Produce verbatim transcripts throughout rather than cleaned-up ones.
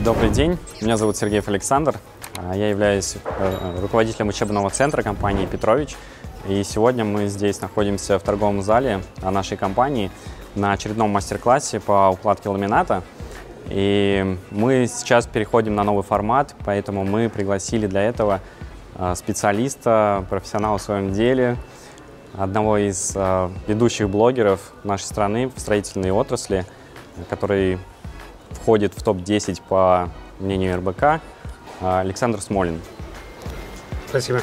Добрый день, меня зовут Сергеев Александр, я являюсь руководителем учебного центра компании «Петрович». И сегодня мы здесь находимся в торговом зале нашей компании на очередном мастер-классе по укладке ламината. И мы сейчас переходим на новый формат, поэтому мы пригласили для этого специалиста, профессионала в своем деле, одного из ведущих блогеров нашей страны в строительной отрасли, который входит в топ десять по мнению эр бэ ка, Александр Смолин. Спасибо.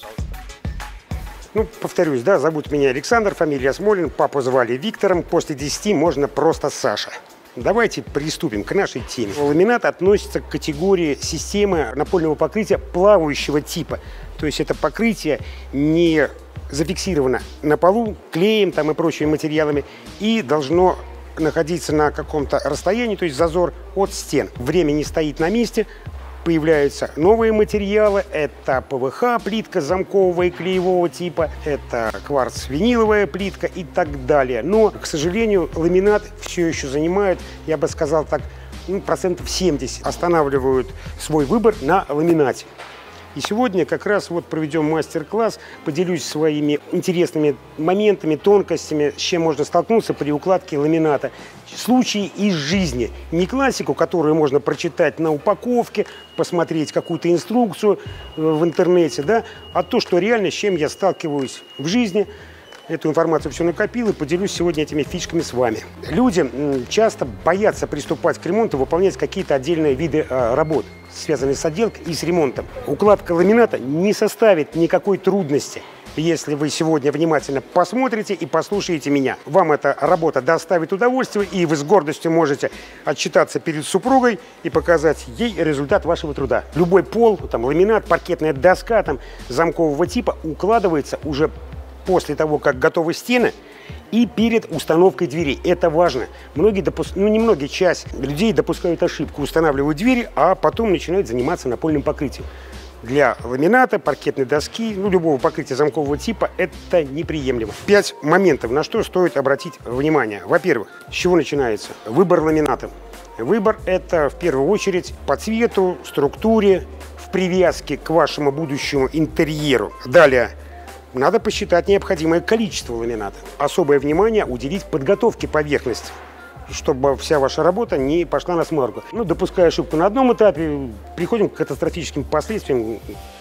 Ну, повторюсь, да, зовут меня Александр, фамилия Смолин, папу звали Виктором, после десяти можно просто Саша. Давайте приступим к нашей теме. Ламинат относится к категории системы напольного покрытия плавающего типа. То есть это покрытие не зафиксировано на полу клеем там, и прочими материалами и должно находиться на каком-то расстоянии, то есть зазор от стен. Время не стоит на месте. Появляются новые материалы, это пэ вэ ха плитка замкового и клеевого типа, это кварц-виниловая плитка и так далее. Но, к сожалению, ламинат все еще занимает, я бы сказал так, ну, процентов семьдесят останавливают свой выбор на ламинате. И сегодня как раз вот проведем мастер-класс, поделюсь своими интересными моментами, тонкостями, с чем можно столкнуться при укладке ламината. Случаи из жизни. Не классику, которую можно прочитать на упаковке, посмотреть какую-то инструкцию в интернете, да, а то, что реально, с чем я сталкиваюсь в жизни. Эту информацию все накопил и поделюсь сегодня этими фишками с вами. Люди часто боятся приступать к ремонту, выполнять какие-то отдельные виды работ, связанные с отделкой и с ремонтом. Укладка ламината не составит никакой трудности, если вы сегодня внимательно посмотрите и послушаете меня. Вам эта работа доставит удовольствие, и вы с гордостью можете отчитаться перед супругой и показать ей результат вашего труда. Любой пол, там, ламинат, паркетная доска там, замкового типа укладывается уже после того, как готовы стены, и перед установкой дверей. Это важно. Многие допус... ну, немногие, часть людей допускают ошибку, устанавливают двери, а потом начинают заниматься напольным покрытием. Для ламината, паркетной доски, ну, любого покрытия замкового типа это неприемлемо. Пять моментов, на что стоит обратить внимание. Во-первых, с чего начинается? Выбор ламината. Выбор – это в первую очередь по цвету, структуре, в привязке к вашему будущему интерьеру. Далее. Надо посчитать необходимое количество ламината. Особое внимание уделить подготовке поверхности, чтобы вся ваша работа не пошла на смарку. Ну, допуская ошибку на одном этапе, приходим к катастрофическим последствиям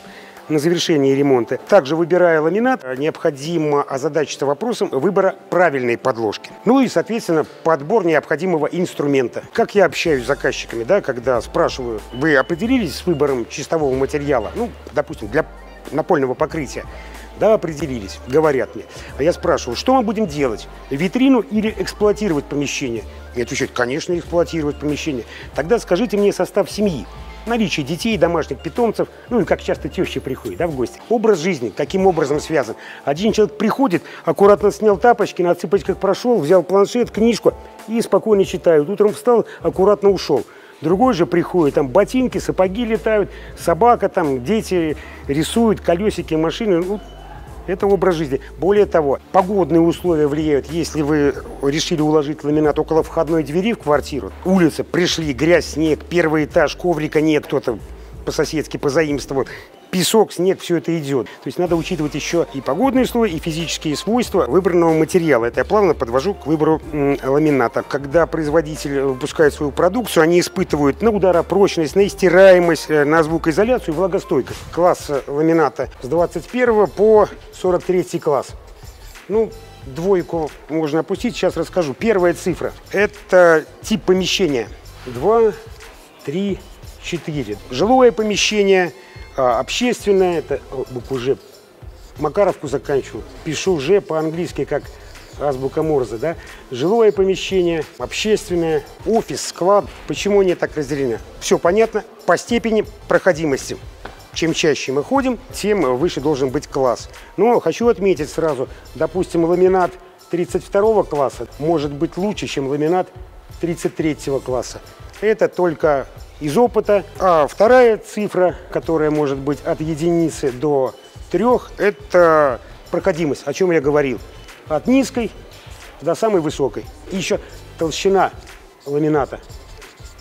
на завершении ремонта. Также, выбирая ламинат, необходимо озадачиться вопросом выбора правильной подложки. Ну и, соответственно, подбор необходимого инструмента. Как я общаюсь с заказчиками, да, когда спрашиваю, вы определились с выбором чистового материала, ну, допустим, для напольного покрытия? Да, определились, говорят мне. А я спрашиваю, что мы будем делать? Витрину или эксплуатировать помещение? И отвечают, конечно, эксплуатировать помещение. Тогда скажите мне состав семьи. Наличие детей, домашних питомцев, ну и как часто теща приходит, да, в гости. Образ жизни, каким образом связан. Один человек приходит, аккуратно снял тапочки, на цыпочках прошел, взял планшет, книжку и спокойно читает. Утром встал, аккуратно ушел. Другой же приходит, там ботинки, сапоги летают, собака, там дети рисуют, колесики, машины. Ну, это образ жизни. Более того, погодные условия влияют. Если вы решили уложить ламинат около входной двери в квартиру, улица, пришли, грязь, снег, первый этаж, коврика нет, кто-то по-соседски позаимствовал, песок, снег, все это идет. То есть надо учитывать еще и погодные условия, и физические свойства выбранного материала. Это я плавно подвожу к выбору м, ламината. Когда производитель выпускает свою продукцию, они испытывают на ударопрочность, на стираемость, на звукоизоляцию и влагостойкость. Класс ламината с двадцать первого по сорок третий класс. Ну, двойку можно опустить, сейчас расскажу. Первая цифра – это тип помещения. Два, три, четыре. Жилое помещение, общественное, это букву Ж. Макаровку заканчиваю. Пишу Ж по-английски, как азбука Морзе, да? Жилое помещение, общественное, офис, склад. Почему они так разделены? Все понятно по степени проходимости. Чем чаще мы ходим, тем выше должен быть класс. Но хочу отметить сразу, допустим, ламинат тридцать второго класса может быть лучше, чем ламинат тридцать третьего класса. Это только из опыта. А вторая цифра, которая может быть от единицы до трех, это проходимость, о чем я говорил. От низкой до самой высокой. И еще толщина ламината.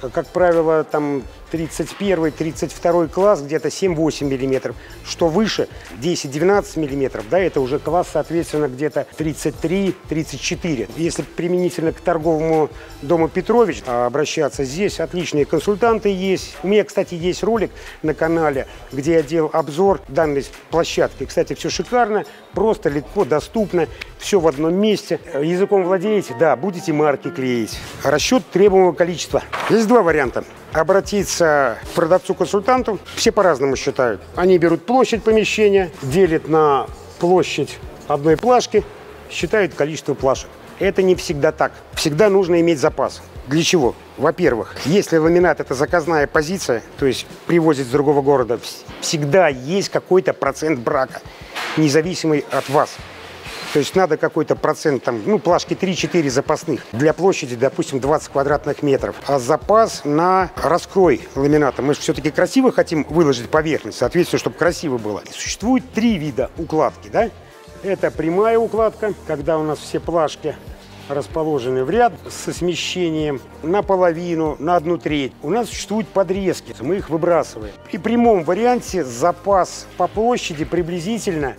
как правило, там тридцать первый — тридцать второй класс, где-то семь-восемь миллиметров. Что выше, десять-двенадцать миллиметров, да, это уже класс, соответственно, где-то тридцать три — тридцать четыре. Если применительно к торговому дому Петрович обращаться, здесь отличные консультанты есть. У меня, кстати, есть ролик на канале, где я делал обзор данной площадки. Кстати, все шикарно, просто, легко, доступно, все в одном месте. Языком владеете? Да, будете марки клеить. Расчет требуемого количества. Есть два варианта. Обратиться к продавцу-консультанту. Все по-разному считают. Они берут площадь помещения, делят на площадь одной плашки, считают количество плашек. Это не всегда так. Всегда нужно иметь запас. Для чего? Во-первых, если ламинат – это заказная позиция, то есть привозят с другого города, всегда есть какой-то процент брака, независимый от вас. То есть надо какой-то процент, там, ну, плашки три-четыре запасных. Для площади, допустим, двадцать квадратных метров. А запас на раскрой ламината. Мы же все-таки красиво хотим выложить поверхность, соответственно, чтобы красиво было. Существует три вида укладки, да? Это прямая укладка, когда у нас все плашки расположены в ряд со смещением наполовину, на одну треть. У нас существуют подрезки, мы их выбрасываем. При прямом варианте запас по площади приблизительно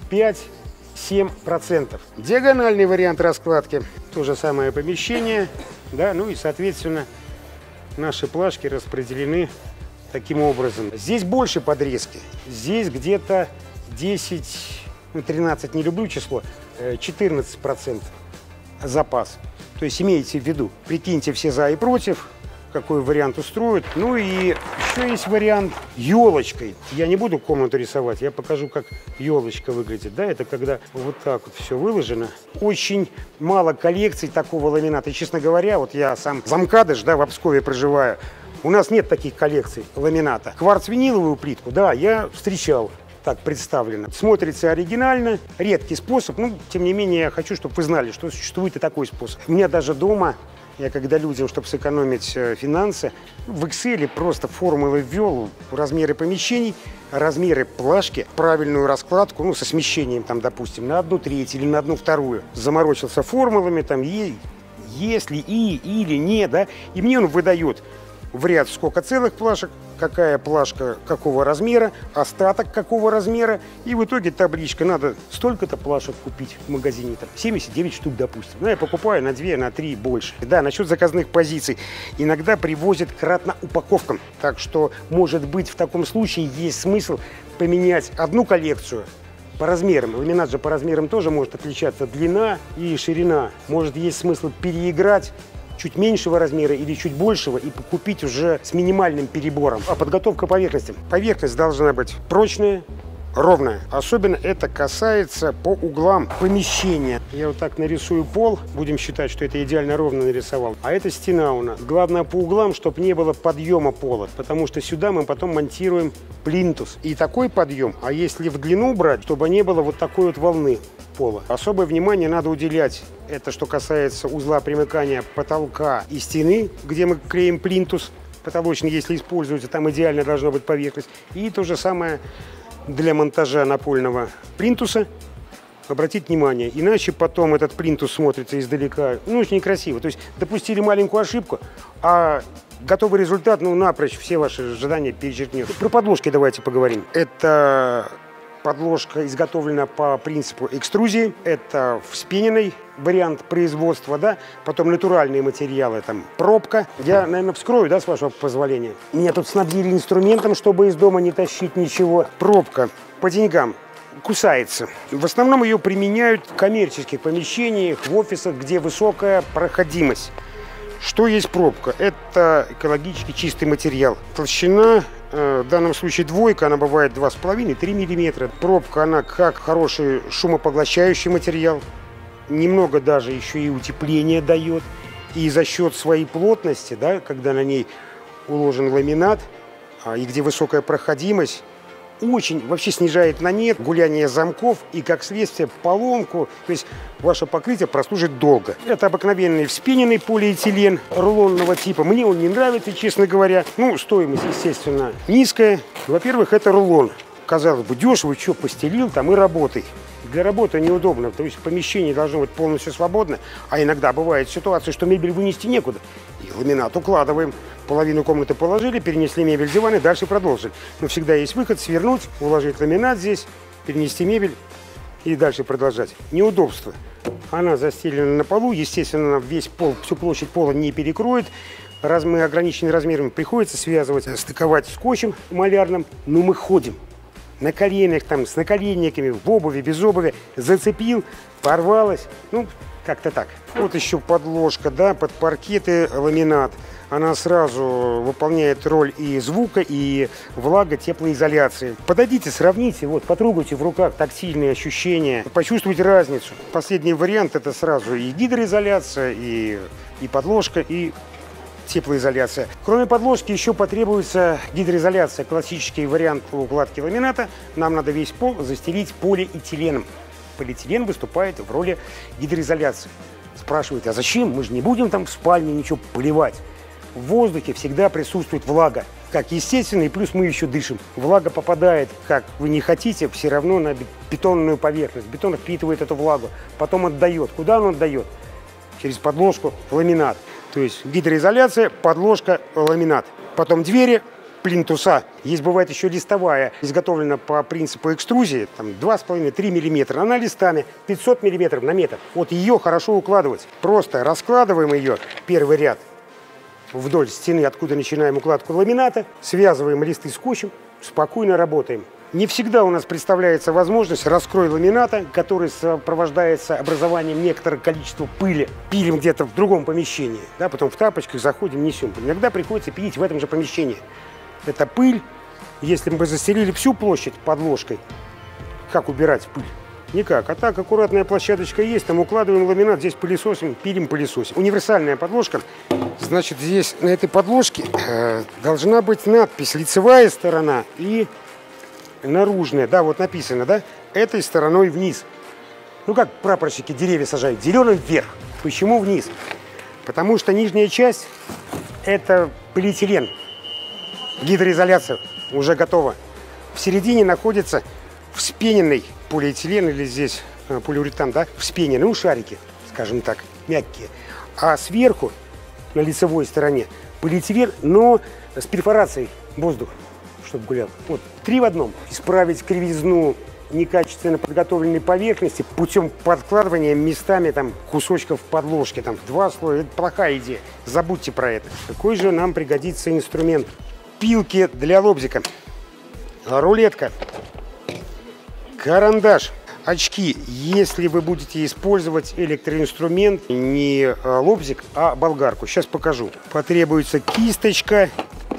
пять-семь процентов. Диагональный вариант раскладки. То же самое помещение, да, ну и, соответственно, наши плашки распределены таким образом. Здесь больше подрезки. Здесь где-то десять, ну, тринадцать, не люблю число, четырнадцать процентов запас. То есть имейте в виду, прикиньте все за и против, какой вариант устроит. Ну и еще есть вариант елочкой. Я не буду комнату рисовать, я покажу, как елочка выглядит. Да, это когда вот так вот все выложено. Очень мало коллекций такого ламината. И, честно говоря, вот я сам замкадыш, да, в Пскове проживаю. У нас нет таких коллекций ламината. Кварц-виниловую плитку, да, я встречал. Так представлено. Смотрится оригинально, редкий способ, но тем не менее я хочу, чтобы вы знали, что существует и такой способ. У меня даже дома, я когда людям, чтобы сэкономить финансы, в Excel просто формулы ввел, размеры помещений, размеры плашки, правильную раскладку, ну, со смещением, там, допустим, на одну треть или на одну вторую. Заморочился формулами, там, е, если, и, или, не, да, и мне он выдает в ряд сколько целых плашек, какая плашка какого размера, остаток какого размера. И в итоге табличка, надо столько-то плашек купить в магазине, там, семьдесят девять штук, допустим. Ну, я покупаю на две, на три больше. Да, насчет заказных позиций. Иногда привозят кратно упаковкам. Так что, может быть, в таком случае есть смысл поменять одну коллекцию по размерам. Ламинат же по размерам тоже может отличаться. Длина и ширина. Может, есть смысл переиграть чуть меньшего размера или чуть большего и купить уже с минимальным перебором. А подготовка поверхности. Поверхность должна быть прочная, ровная. Особенно это касается по углам помещения. Я вот так нарисую пол. Будем считать, что это идеально ровно нарисовал. А это стена у нас. Главное по углам, чтобы не было подъема пола. Потому что сюда мы потом монтируем плинтус. И такой подъем. А если в длину брать, чтобы не было вот такой вот волны пола. Особое внимание надо уделять. Это что касается узла примыкания потолка и стены, где мы клеим плинтус потолочный, если используется, там идеально должна быть поверхность. И то же самое для монтажа напольного плинтуса. Обратить внимание, иначе потом этот плинтус смотрится издалека, ну, очень некрасиво. То есть допустили маленькую ошибку, а готовый результат, ну, напрочь все ваши ожидания перечеркнет. Про подложки давайте поговорим. Это подложка изготовлена по принципу экструзии. Это вспененный вариант производства, да. Потом натуральные материалы, там пробка. Я, наверное, вскрою, да, с вашего позволения. Меня тут снабдили инструментом, чтобы из дома не тащить ничего. Пробка по деньгам кусается. В основном ее применяют в коммерческих помещениях, в офисах, где высокая проходимость. Что есть пробка? Это экологически чистый материал. Толщина, э, в данном случае двойка, она бывает два с половиной — три миллиметра. Пробка, она как хороший шумопоглощающий материал. Немного даже еще и утепление дает. И за счет своей плотности, да, когда на ней уложен ламинат, а, и где высокая проходимость, очень вообще снижает на нет гуляние замков и, как следствие, поломку. То есть ваше покрытие прослужит долго. Это обыкновенный вспененный полиэтилен рулонного типа. Мне он не нравится, честно говоря. Ну, стоимость, естественно, низкая. Во-первых, это рулон. Казалось бы, дешево, что постелил, там и работай. Для работы неудобно, то есть помещение должно быть полностью свободно, а иногда бывает ситуация, что мебель вынести некуда. И ламинат укладываем половину комнаты положили, перенесли мебель, диван и дальше продолжили. Но всегда есть выход: свернуть, уложить ламинат здесь, перенести мебель и дальше продолжать. Неудобство. Она застелена на полу, естественно, весь пол, всю площадь пола не перекроет. Раз мы ограничены размерами, приходится связывать, стыковать скотчем малярным, но мы ходим на коленях, там, с наколенниками, в обуви, без обуви, зацепил, порвалось, ну, как-то так. Вот еще подложка, да, под паркеты ламинат. Она сразу выполняет роль и звука, и влага, теплоизоляции. Подойдите, сравните, вот, потрогайте в руках тактильные ощущения, почувствуйте разницу. Последний вариант — это сразу и гидроизоляция, и, и подложка, и теплоизоляция. Кроме подложки еще потребуется гидроизоляция. Классический вариант укладки ламината. Нам надо весь пол застелить полиэтиленом. Полиэтилен выступает в роли гидроизоляции. Спрашивают, а зачем? Мы же не будем там в спальне ничего поливать. В воздухе всегда присутствует влага. Как естественно, и плюс мы еще дышим. Влага попадает, как вы не хотите, все равно на бетонную поверхность. Бетон впитывает эту влагу, потом отдает. Куда он отдает? Через подложку ламинат. То есть гидроизоляция, подложка, ламинат. Потом двери, плинтуса. Есть, бывает, еще листовая, изготовлена по принципу экструзии, там два с половиной — три миллиметра. Она листами пятьсот миллиметров на метр. Вот ее хорошо укладывать. Просто раскладываем ее, первый ряд, вдоль стены, откуда начинаем укладку ламината, связываем листы скотчем, спокойно работаем. Не всегда у нас представляется возможность раскрой ламината, который сопровождается образованием некоторого количества пыли. Пилим где-то в другом помещении, да, потом в тапочках заходим, несем. Иногда приходится пилить в этом же помещении. Это пыль. Если мы застелили всю площадь подложкой, как убирать пыль? Никак. А так аккуратная площадочка есть, там укладываем ламинат, здесь пылесосим, пилим, пылесосим. Универсальная подложка. Значит, здесь на этой подложке э, должна быть надпись «Лицевая сторона» и наружная, да, вот написано, да, этой стороной вниз. Ну, как прапорщики деревья сажают, зеленым вверх. Почему вниз? Потому что нижняя часть — это полиэтилен. Гидроизоляция уже готова. В середине находится вспененный полиэтилен, или здесь полиуретан, да, вспененный, ну, шарики, скажем так, мягкие. А сверху, на лицевой стороне, полиэтилен, но с перфорацией воздуха, чтобы гулял. Вот, три в одном. Исправить кривизну некачественно подготовленной поверхности путем подкладывания местами там кусочков подложки, там два слоя. Это плохая идея. Забудьте про это. Какой же нам пригодится инструмент? Пилки для лобзика, рулетка, карандаш, очки. Если вы будете использовать электроинструмент, не лобзик, а болгарку. Сейчас покажу. Потребуется кисточка,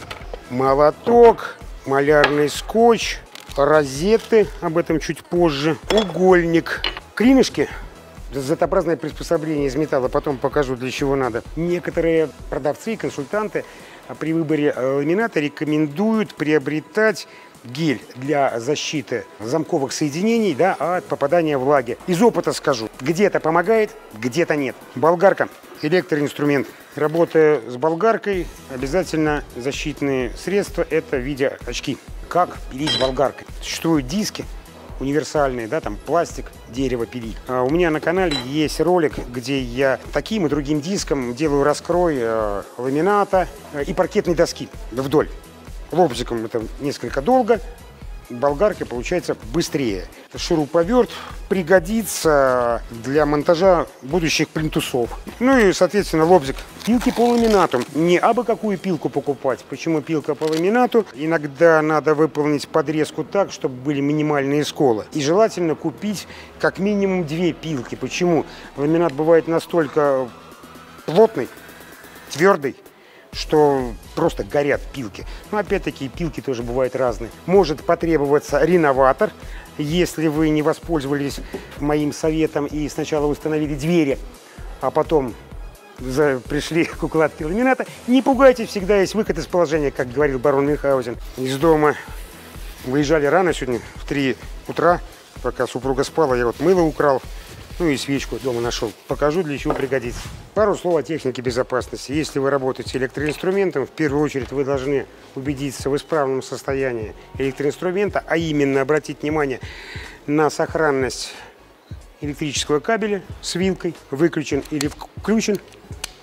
молоток, малярный скотч, розеты, об этом чуть позже, угольник, клинышки, Z-образное приспособление из металла, потом покажу, для чего надо. Некоторые продавцы и консультанты при выборе ламината рекомендуют приобретать гель для защиты замковых соединений, да, от попадания влаги. Из опыта скажу, где-то помогает, где-то нет. Болгарка, электроинструмент. Работая с болгаркой, обязательно защитные средства, это в виде очки. Как пилить болгаркой? Существуют диски универсальные, да, там пластик, дерево пилить. А у меня на канале есть ролик, где я таким и другим диском делаю раскрой э, ламината э, и паркетной доски вдоль. Лобзиком это несколько долго, болгаркой получается быстрее. Шуруповерт пригодится для монтажа будущих плинтусов. Ну и, соответственно, лобзик. Пилки по ламинату. Не абы какую пилку покупать. Почему пилка по ламинату? Иногда надо выполнить подрезку так, чтобы были минимальные сколы. И желательно купить как минимум две пилки. Почему? Ламинат бывает настолько плотный, твердый, что просто горят пилки. Но опять-таки пилки тоже бывают разные. Может потребоваться реноватор, если вы не воспользовались моим советом и сначала установили двери, а потом за, пришли к укладке ламината. Не пугайтесь, всегда есть выход из положения, как говорил барон Мюнхгаузен. Из дома выезжали рано сегодня, в три утра, пока супруга спала, я вот мыло украл. Ну и свечку дома нашел. Покажу, для чего пригодится. Пару слов о технике безопасности. Если вы работаете электроинструментом, в первую очередь вы должны убедиться в исправном состоянии электроинструмента, а именно обратить внимание на сохранность электрического кабеля с вилкой, выключен или включен,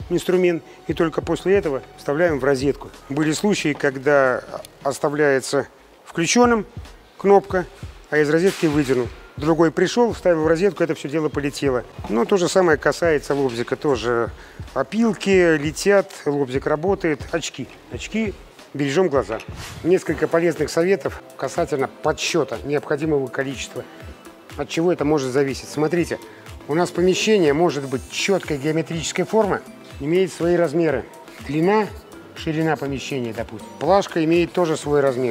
инструмент, и только после этого вставляем в розетку. Были случаи, когда оставляется включенным кнопка, а из розетки выдернул. Другой пришел, вставил в розетку, это все дело полетело. Но то же самое касается лобзика. Тоже опилки летят, лобзик работает. Очки. Очки бережем глаза. Несколько полезных советов касательно подсчета необходимого количества. От чего это может зависеть. Смотрите, у нас помещение может быть четкой геометрической формы, имеет свои размеры. Длина, ширина помещения, допустим. Плашка имеет тоже свой размер.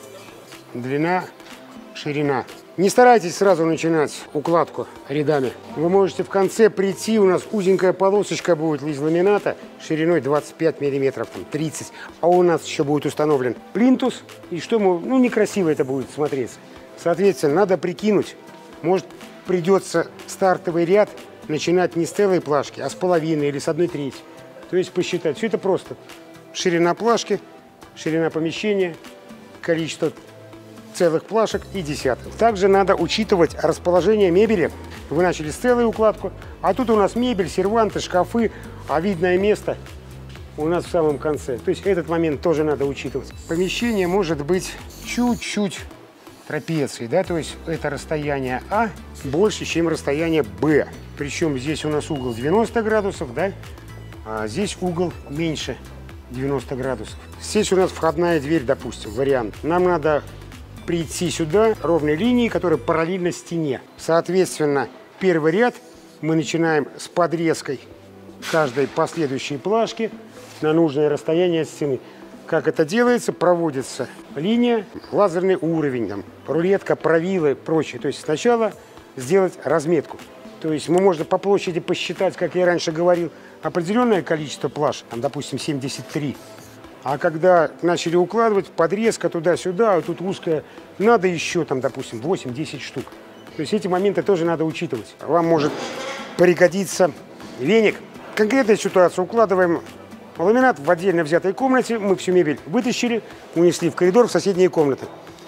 Длина, ширина. Не старайтесь сразу начинать укладку рядами. Вы можете в конце прийти, у нас узенькая полосочка будет из ламината шириной двадцать пять миллиметров, там, тридцать, а у нас еще будет установлен плинтус, и что мы, ну некрасиво это будет смотреться. Соответственно, надо прикинуть, может придется стартовый ряд начинать не с целой плашки, а с половины или с одной трети. То есть посчитать. Все это просто. Ширина плашки, ширина помещения, количество целых плашек и десятых. Также надо учитывать расположение мебели. Вы начали с целой укладку, а тут у нас мебель, серванты, шкафы, а видное место у нас в самом конце. То есть этот момент тоже надо учитывать. Помещение может быть чуть-чуть трапеции, да, то есть это расстояние А больше, чем расстояние Б. Причем здесь у нас угол девяносто градусов, да, а здесь угол меньше девяноста градусов. Здесь у нас входная дверь, допустим, вариант. Нам надо прийти сюда ровной линией, которая параллельна стене. Соответственно, первый ряд мы начинаем с подрезкой каждой последующей плашки на нужное расстояние от стены. Как это делается? Проводится линия, лазерный уровень, там, рулетка, правилы и прочее. То есть сначала сделать разметку. То есть мы можно по площади посчитать, как я раньше говорил, определенное количество плаш, там, допустим, семьдесят три. А когда начали укладывать, подрезка туда-сюда, а тут узкая, надо еще, там, допустим, восемь-десять штук. То есть эти моменты тоже надо учитывать. Вам может пригодиться веник. Конкретная ситуация. Укладываем ламинат в отдельно взятой комнате. Мы всю мебель вытащили, унесли в коридор, в соседние комнаты.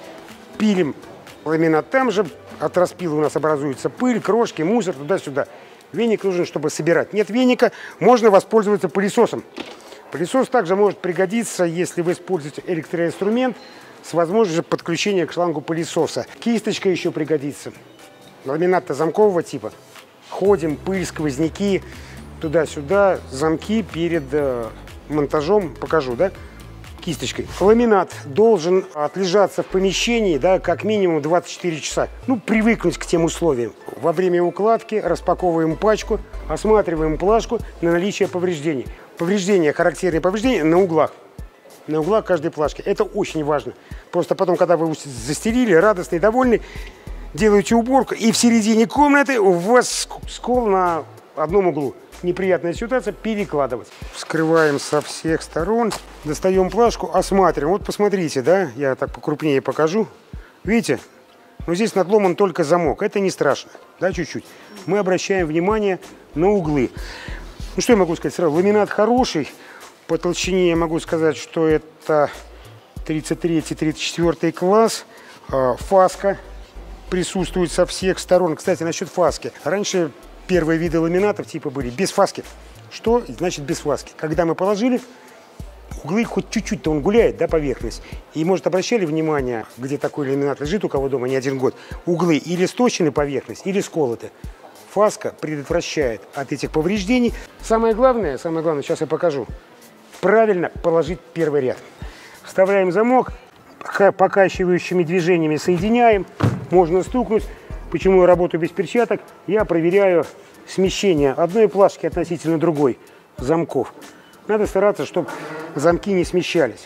Пилим ламинат там же. От распила у нас образуется пыль, крошки, мусор, туда-сюда. Веник нужен, чтобы собирать. Нет веника, можно воспользоваться пылесосом. Пылесос также может пригодиться, если вы используете электроинструмент с возможностью подключения к шлангу пылесоса. Кисточка еще пригодится. Ламинат-то замкового типа. Ходим, пыль, сквозняки, туда-сюда, замки перед э, монтажом. Покажу, да? Кисточкой. Ламинат должен отлежаться в помещении, да, как минимум двадцать четыре часа. Ну, привыкнуть к тем условиям. Во время укладки распаковываем пачку, осматриваем плашку на наличие повреждений. Повреждения, характерные повреждения на углах. На углах каждой плашки. Это очень важно. Просто потом, когда вы застелили, радостный, довольный, делаете уборку, и в середине комнаты у вас скол на одном углу. Неприятная ситуация, перекладывать. Вскрываем со всех сторон, достаем плашку, осматриваем. Вот посмотрите, да, я так покрупнее покажу. Видите, но здесь надломан только замок. Это не страшно, да, чуть-чуть. Мы обращаем внимание на углы. Ну, что я могу сказать сразу? Ламинат хороший. По толщине я могу сказать, что это тридцать третий — тридцать четвёртый класс. Фаска присутствует со всех сторон. Кстати, насчет фаски. Раньше первые виды ламинатов типа были без фаски. Что значит без фаски? Когда мы положили, углы хоть чуть-чуть-то он гуляет, да, поверхность. И, может, обращали внимание, где такой ламинат лежит у кого дома не один год. Углы или сточены поверхность, или сколоты. Фаска предотвращает от этих повреждений. Самое главное, самое главное, сейчас я покажу. Правильно положить первый ряд. Вставляем замок, покачивающими движениями соединяем. Можно стукнуть. Почему я работаю без перчаток? Я проверяю смещение одной плашки относительно другой замков. Надо стараться, чтобы замки не смещались.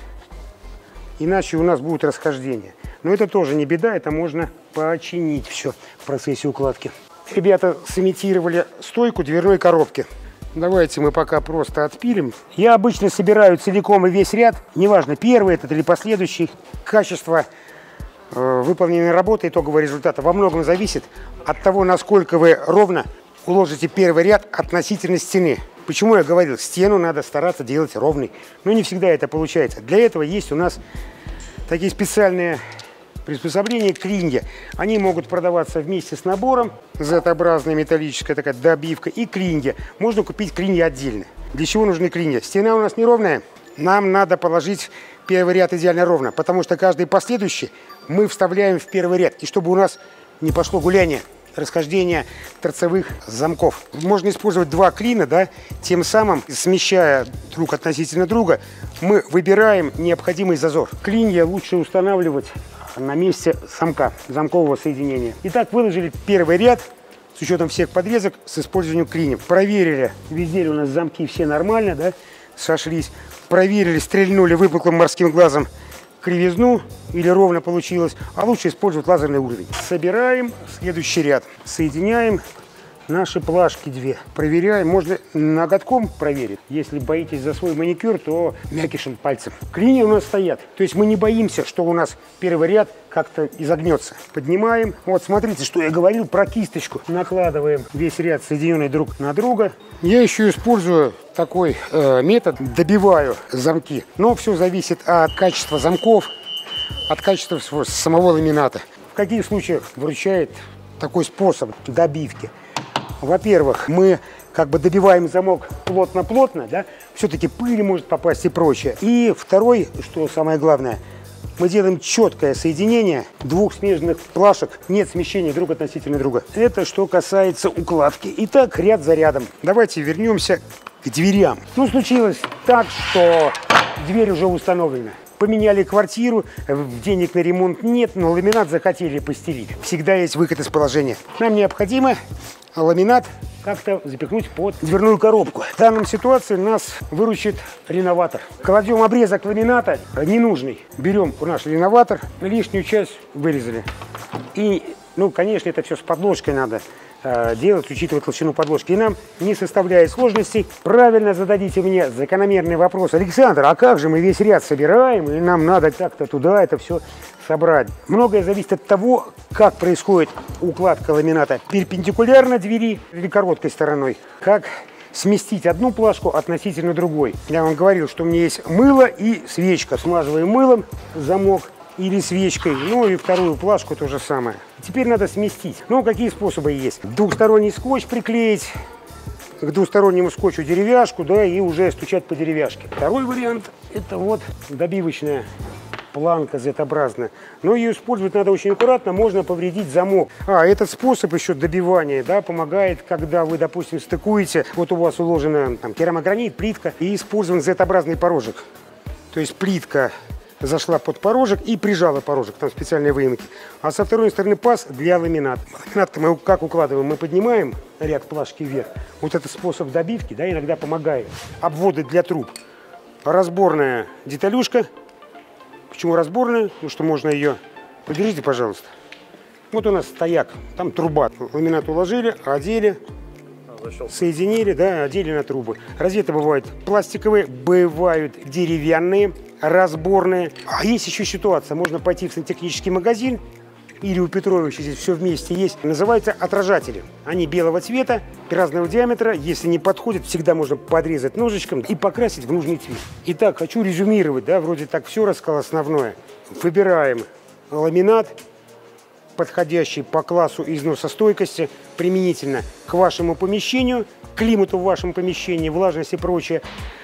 Иначе у нас будут расхождения. Но это тоже не беда, это можно починить все в процессе укладки. Ребята сымитировали стойку дверной коробки. Давайте мы пока просто отпилим. Я обычно собираю целиком и весь ряд. Неважно, первый этот или последующий. Качество э, выполненной работы, итогового результата во многом зависит от того, насколько вы ровно уложите первый ряд относительно стены. Почему я говорил, стену надо стараться делать ровной. Но не всегда это получается. Для этого есть у нас такие специальные приспособления клинья. Они могут продаваться вместе с набором. зет-образная металлическая такая добивка и клинья. Можно купить клинья отдельно. Для чего нужны клинья? Стена у нас неровная. Нам надо положить первый ряд идеально ровно, потому что каждый последующий мы вставляем в первый ряд. И чтобы у нас не пошло гуляние, расхождение торцевых замков. Можно использовать два клина, да, тем самым, смещая друг относительно друга, мы выбираем необходимый зазор. Клинья лучше устанавливать на месте замка, замкового соединения. Итак, выложили первый ряд с учетом всех подрезок с использованием клиньев. Проверили, везде у нас замки все нормально, да, сошлись. Проверили, стрельнули выпуклым морским глазом кривизну или ровно получилось, а лучше использовать лазерный уровень. Собираем следующий ряд, соединяем наши плашки две. Проверяем, можно ноготком проверить. Если боитесь за свой маникюр, то мякишем пальцем. Клинья у нас стоят, то есть мы не боимся, что у нас первый ряд как-то изогнется. Поднимаем. Вот смотрите, что я говорил про кисточку. Накладываем весь ряд, соединенный друг на друга. Я еще использую такой э, метод, добиваю замки. Но все зависит от качества замков, от качества самого ламината. В каких случаях выручает такой способ добивки? Во-первых, мы как бы добиваем замок плотно-плотно, да, все-таки пыль может попасть и прочее. И второй, что самое главное, мы делаем четкое соединение двух смежных плашек, нет смещения друг относительно друга. Это что касается укладки. Итак, ряд за рядом. Давайте вернемся к дверям. Ну, случилось так, что дверь уже установлена. Поменяли квартиру, денег на ремонт нет, но ламинат захотели постелить. Всегда есть выход из положения. Нам необходимо ламинат как-то запихнуть под дверную коробку. В данном ситуации нас выручит реноватор. Кладем обрезок ламината ненужный. Берем наш реноватор, лишнюю часть вырезали. И, ну, конечно, это все с подложкой надо э, делать, учитывая толщину подложки. И нам не составляет сложностей. Правильно зададите мне закономерный вопрос: Александр, а как же мы весь ряд собираем, и нам надо как-то туда это все собрать? Многое зависит от того, как происходит укладка ламината перпендикулярно двери или короткой стороной, как сместить одну плашку относительно другой. Я вам говорил, что у меня есть мыло и свечка. Смазываем мылом замок или свечкой, ну и вторую плашку то же самое. Теперь надо сместить. Ну, какие способы есть? Двухсторонний скотч приклеить к двустороннему скотчу деревяшку, да, и уже стучать по деревяшке. Второй вариант — это вот добивочная планка зет-образная. Но ее использовать надо очень аккуратно, можно повредить замок. А, этот способ еще добивания, да, помогает, когда вы, допустим, стыкуете, вот у вас уложена там керамогранит, плитка, и использован зет-образный порожек. То есть плитка зашла под порожек и прижала порожек, там специальные выемки. А со второй стороны паз для ламината. Ламинат мы как укладываем? Мы поднимаем ряд плашки вверх. Вот этот способ добивки, да, иногда помогает. Обводы для труб. Разборная деталюшка. Почему разборная? Потому что можно ее... Подержите, пожалуйста. Вот у нас стояк, там труба. Ламинат уложили, одели, соединили, да, одели на трубы. Розеты бывают пластиковые, бывают деревянные, разборные. А есть еще ситуация, можно пойти в сантехнический магазин, или у Петровича здесь все вместе есть, называются отражатели. Они белого цвета, разного диаметра. Если не подходят, всегда можно подрезать ножичком и покрасить в нужный цвет. Итак, хочу резюмировать, да, вроде так все рассказал основное. Выбираем ламинат, подходящий по классу износостойкости, применительно к вашему помещению, климату в вашем помещении, влажность и прочее,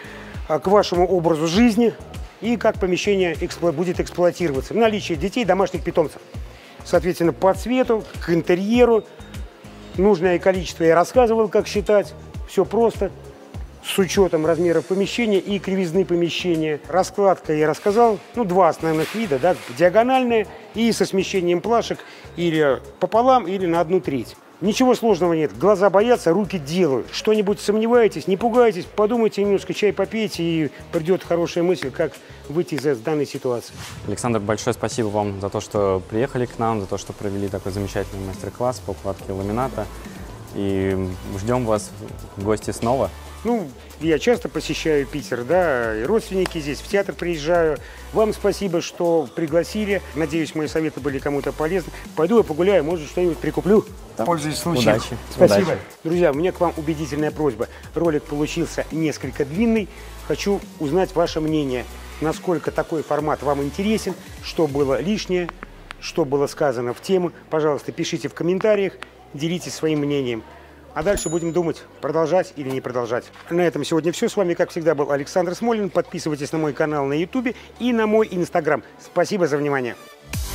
к вашему образу жизни и как помещение экспло- будет эксплуатироваться. Наличие детей, домашних питомцев. Соответственно, по цвету, к интерьеру, нужное количество я рассказывал, как считать. Все просто, с учетом размеров помещения и кривизны помещения. Раскладка я рассказал, ну, два основных вида, да, диагональная и со смещением плашек или пополам, или на одну треть. Ничего сложного нет, глаза боятся, руки делают. Что-нибудь сомневаетесь, не пугайтесь, подумайте немножко, чай попейте, и придет хорошая мысль, как выйти из данной ситуации. Александр, большое спасибо вам за то, что приехали к нам, за то, что провели такой замечательный мастер-класс по укладке ламината. И ждем вас в гости снова. Ну, я часто посещаю Питер, да, и родственники здесь, в театр приезжаю. Вам спасибо, что пригласили. Надеюсь, мои советы были кому-то полезны. Пойду я погуляю, может, что-нибудь прикуплю. Да. Пользуясь случаем. Удачи. Спасибо. Удачи. Друзья, у меня к вам убедительная просьба. Ролик получился несколько длинный. Хочу узнать ваше мнение, насколько такой формат вам интересен, что было лишнее, что было сказано в тему. Пожалуйста, пишите в комментариях, делитесь своим мнением. А дальше будем думать, продолжать или не продолжать. На этом сегодня все. С вами, как всегда, был Александр Смолин. Подписывайтесь на мой канал на ютубе и на мой инстаграм. Спасибо за внимание.